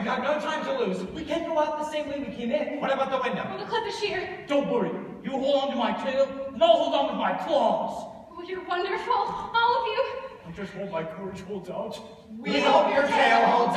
We have no time to lose. We can't go out the same way we came in. What about the window? Well, the cliff is sheer. Don't worry. You hold on to my tail, and I'll hold on with my claws. Oh, you're wonderful, all of you. I just hope my courage holds out. We hope your tail holds